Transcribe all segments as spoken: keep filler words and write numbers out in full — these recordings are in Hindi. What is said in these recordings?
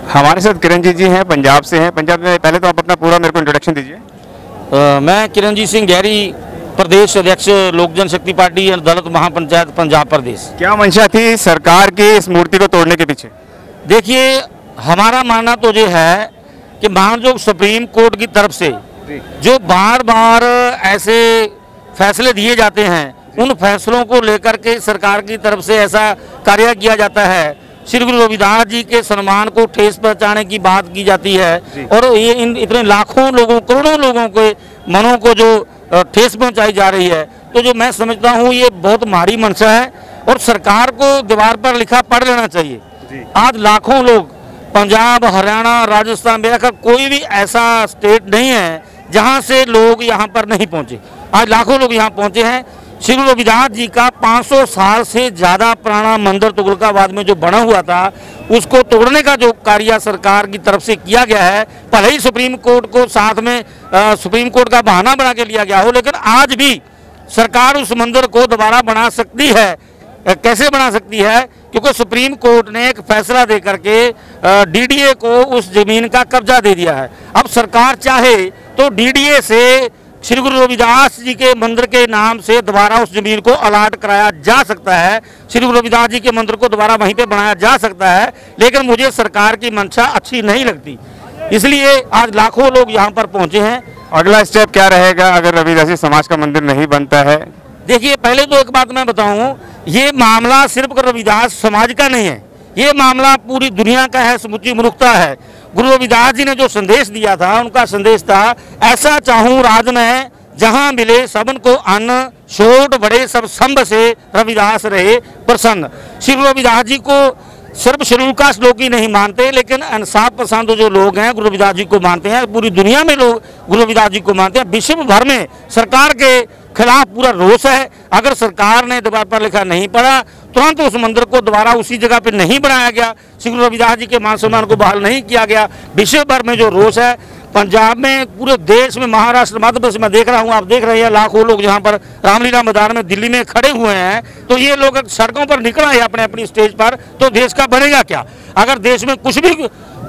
हमारे साथ किरणजीत जी हैं, पंजाब से हैं। पंजाब में पहले तो आप अपना पूरा मेरे को इंट्रोडक्शन दीजिए। मैं किरणजीत सिंह गहरी, प्रदेश अध्यक्ष लोक जनशक्ति पार्टी और दलित महापंचायत पंजाब प्रदेश। क्या मंशा थी सरकार की इस मूर्ति को तोड़ने के पीछे? देखिए, हमारा मानना तो ये है कि माननीय सुप्रीम कोर्ट की तरफ से जो बार बार ऐसे फैसले दिए जाते हैं, उन फैसलों को लेकर के सरकार की तरफ से ऐसा कार्य किया जाता है, श्री गुरु रविदास जी के सम्मान को ठेस पहुंचाने की बात की जाती है और ये इन इतने लाखों लोगों, करोड़ों लोगों के मनों को जो ठेस पहुंचाई जा रही है, तो जो मैं समझता हूँ ये बहुत माड़ी मंशा है और सरकार को दीवार पर लिखा पढ़ लेना चाहिए। आज लाखों लोग, पंजाब, हरियाणा, राजस्थान, बिहार, कोई भी ऐसा स्टेट नहीं है जहाँ से लोग यहाँ पर नहीं पहुँचे। आज लाखों लोग यहाँ पहुँचे हैं। श्री गुरु रविदास जी का पाँच सौ साल से ज़्यादा पुराना मंदिर तुगलकाबाद में जो बना हुआ था, उसको तोड़ने का जो कार्य सरकार की तरफ से किया गया है, भले ही सुप्रीम कोर्ट को साथ में आ, सुप्रीम कोर्ट का बहाना बना के लिया गया हो, लेकिन आज भी सरकार उस मंदिर को दोबारा बना सकती है। कैसे बना सकती है? क्योंकि सुप्रीम कोर्ट ने एक फैसला दे करके डीडीए को उस जमीन का कब्जा दे दिया है। अब सरकार चाहे तो डीडीए से श्री गुरु रविदास जी के मंदिर के नाम से दोबारा उस जमीन को अलाट कराया जा सकता है, श्री गुरु रविदास जी के मंदिर को दोबारा वहीं पे बनाया जा सकता है, लेकिन मुझे सरकार की मंशा अच्छी नहीं लगती, इसलिए आज लाखों लोग यहाँ पर पहुँचे हैं। अगला स्टेप क्या रहेगा अगर रविदासी समाज का मंदिर नहीं बनता है? देखिए, पहले तो एक बात मैं बताऊँ, ये मामला सिर्फ रविदास समाज का नहीं है, ये मामला पूरी दुनिया का है, समुची मनुष्यता है। गुरु रविदास जी ने जो संदेश दिया था, उनका संदेश था, ऐसा चाहूँ राज में जहाँ मिले सबन को अन्न, छोट बड़े सब संभ से रविदास रहे प्रसन्न। श्री गुरु रविदास जी को सिर्फ शेड्यूल कास्ट लोग ही नहीं मानते, लेकिन इंसाफ पसंद जो लोग हैं गुरु रविदास जी को मानते हैं। पूरी दुनिया में लोग गुरु रविदास जी को मानते हैं। विश्व भर में सरकार के खिलाफ पूरा रोष है। अगर सरकार ने दीवार पर लिखा नहीं पड़ा, तुरंत उस मंदिर को दोबारा उसी जगह पे नहीं बनाया गया, श्री गुरु रविदास जी के मान सम्मान को बहाल नहीं किया गया, विश्व भर में जो रोष है, पंजाब में, पूरे देश में, महाराष्ट्र, मध्य प्रदेश में देख रहा हूँ, आप देख रहे हैं लाखों लोग यहाँ पर रामलीला मैदान में दिल्ली में खड़े हुए हैं, तो ये लोग सड़कों पर निकला है अपने अपनी स्टेज पर, तो देश का बनेगा क्या? अगर देश में कुछ भी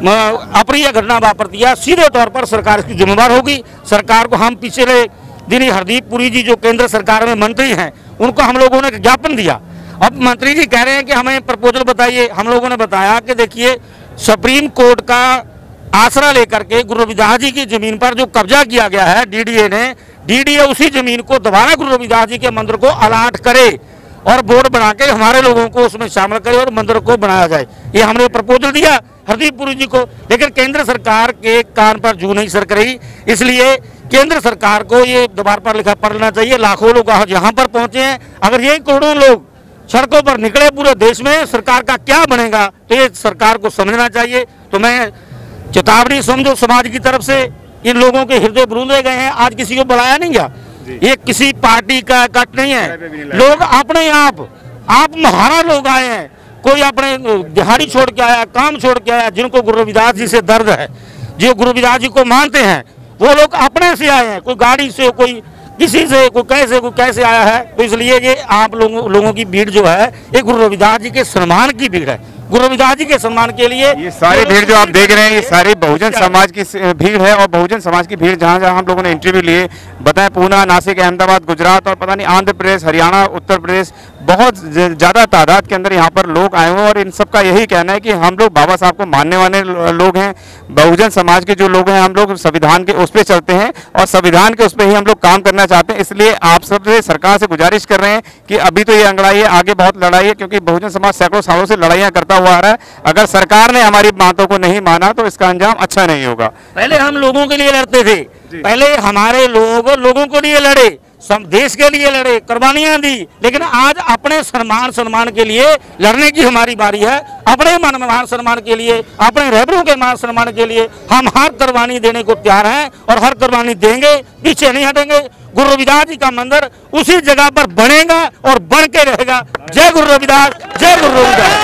अप्रिय घटना वापरती है, सीधे तौर पर सरकार इसकी जिम्मेदार होगी। सरकार को हम पिछले दिन हरदीप पुरी जी जो केंद्र सरकार में मंत्री हैं, उनको हम लोगों ने ज्ञापन दिया। अब मंत्री जी कह रहे हैं कि हमें प्रपोजल बताइए। हम लोगों ने बताया कि देखिए, सुप्रीम कोर्ट का आसरा लेकर के गुरु रविदास जी की जमीन पर जो कब्जा किया गया है डीडीए ने, डीडीए उसी जमीन को दोबारा गुरु रविदास जी के मंदिर को अलाट करे और बोर्ड बना के हमारे लोगों को उसमें शामिल करे और मंदिर को बनाया जाए। ये हमने प्रपोजल दिया हरदीप पुरी जी को, लेकिन केंद्र सरकार के कान पर जू नहीं सरक रही। इसलिए केंद्र सरकार को ये दोबार पर लिखा पढ़ लेना चाहिए। लाखों लोग यहाँ पर पहुंचे हैं, अगर यही करोड़ों लोग सड़कों पर निकले पूरे देश में, सरकार का क्या बनेगा? तो ये सरकार को समझना चाहिए। तो मैं चेतावनी समझो समाज की तरफ से, इन लोगों के हृदय ब्रूंदे गए हैं। आज किसी को बुलाया नहीं गया, ये किसी पार्टी का कट नहीं है, लोग अपने आप आप महारा लोग आए हैं। कोई अपने दिहाड़ी छोड़ के आया, काम छोड़ के आया, जिनको गुरु रविदास जी से दर्द है, जो गुरु रविदास जी को मानते हैं, वो लोग अपने से आए हैं, कोई गाड़ी से, कोई किसी से, कोई कैसे कोई कैसे आया है। तो इसलिए ये आप लोगों लोगों की भीड़ जो है, ये गुरु रविदास जी के सम्मान की भीड़ है। गुरु रविदास जी के सम्मान के लिए ये सारी भीड़ जो आप देख रहे हैं, ये सारी बहुजन समाज की भीड़ है। और बहुजन समाज की भीड़ जहाँ जहाँ हम लोगों ने इंटरव्यू लिए, बताएं पूना, नासिक, अहमदाबाद, गुजरात और पता नहीं आंध्र प्रदेश, हरियाणा, उत्तर प्रदेश, बहुत ज़्यादा तादाद के अंदर यहाँ पर लोग आए हुए हैं। और इन सब का यही कहना है कि हम लोग बाबा साहब को मानने वाले लोग हैं। बहुजन समाज के जो लोग हैं, हम लोग संविधान के उस पर चलते हैं और संविधान के उस पर ही हम लोग काम करना चाहते हैं। इसलिए आप सबसे सरकार से गुजारिश कर रहे हैं कि अभी तो ये अंगड़ाई है, आगे बहुत लड़ाई है, क्योंकि बहुजन समाज सैकड़ों सालों से लड़ाइयाँ करता हुआ आ रहा है। अगर सरकार ने हमारी बातों को नहीं माना तो इसका अंजाम अच्छा नहीं होगा। पहले हम लोगों के लिए लड़ते थे, पहले हमारे लोग लोगों के लिए लड़े, सब देश के लिए लड़े, कुर्बानियां दी, लेकिन आज अपने सम्मान सम्मान के लिए लड़ने की हमारी बारी है। अपने मान सम्मान के लिए, अपने रहबरों के मान सम्मान के लिए हम हर कुर्बानी देने को तैयार हैं और हर कुर्बानी देंगे, पीछे नहीं हटेंगे। गुरु रविदास जी का मंदिर उसी जगह पर बनेगा और बन के रहेगा। जय गुरु रविदास, जय गुरु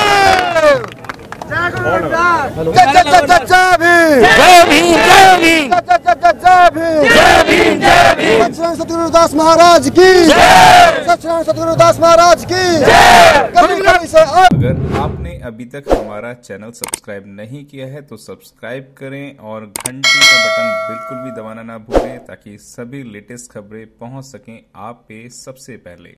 रविदास। जय गुरु रविदास, जय जय जय भीम, जय भीम, जय भीम, जय जय जय भीम, जय भीम, जय भीम। सच्चिदानंद सतगुरु रविदास महाराज की जय, सच्चिदानंद सतगुरु रविदास महाराज की जय। अगर आपने अभी तक हमारा चैनल सब्सक्राइब नहीं किया है तो सब्सक्राइब करें और घंटी का बटन बिल्कुल भी दबाना ना भूलें ताकि सभी लेटेस्ट खबरें पहुंच सकें आप पे सबसे पहले।